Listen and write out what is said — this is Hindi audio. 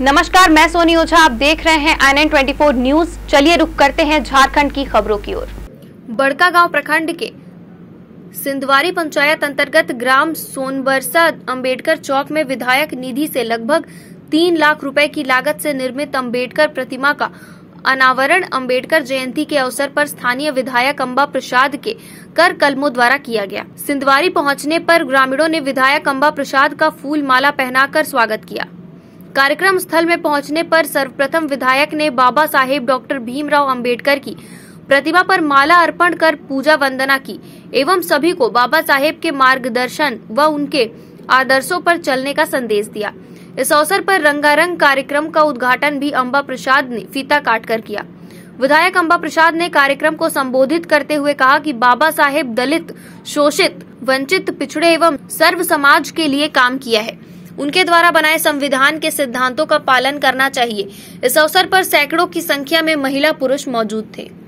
नमस्कार, मैं सोनी ओझा। आप देख रहे हैं INN24 न्यूज। चलिए रुक करते हैं झारखंड की खबरों की ओर। बड़कागांव प्रखंड के सिंधवारी पंचायत अंतर्गत ग्राम सोनबरसा अंबेडकर चौक में विधायक निधि से लगभग 3 लाख रुपए की लागत से निर्मित अंबेडकर प्रतिमा का अनावरण अंबेडकर जयंती के अवसर पर स्थानीय विधायक अंबा प्रसाद के कर कलमों द्वारा किया गया। सिंधवारी पहुंचने पर ग्रामीणों ने विधायक अंबा प्रसाद का फूल माला पहनाकर स्वागत किया। कार्यक्रम स्थल में पहुंचने पर सर्वप्रथम विधायक ने बाबा साहेब डॉक्टर भीमराव अंबेडकर की प्रतिमा पर माला अर्पण कर पूजा वंदना की एवं सभी को बाबा साहेब के मार्गदर्शन व उनके आदर्शों पर चलने का संदेश दिया। इस अवसर पर रंगारंग कार्यक्रम का उद्घाटन भी अंबा प्रसाद ने फीता काटकर किया। विधायक अंबा प्रसाद ने कार्यक्रम को संबोधित करते हुए कहा कि बाबा साहेब दलित, शोषित, वंचित, पिछड़े एवं सर्व समाज के लिए काम किया है। उनके द्वारा बनाए संविधान के सिद्धांतों का पालन करना चाहिए। इस अवसर पर सैकड़ों की संख्या में महिला पुरुष मौजूद थे।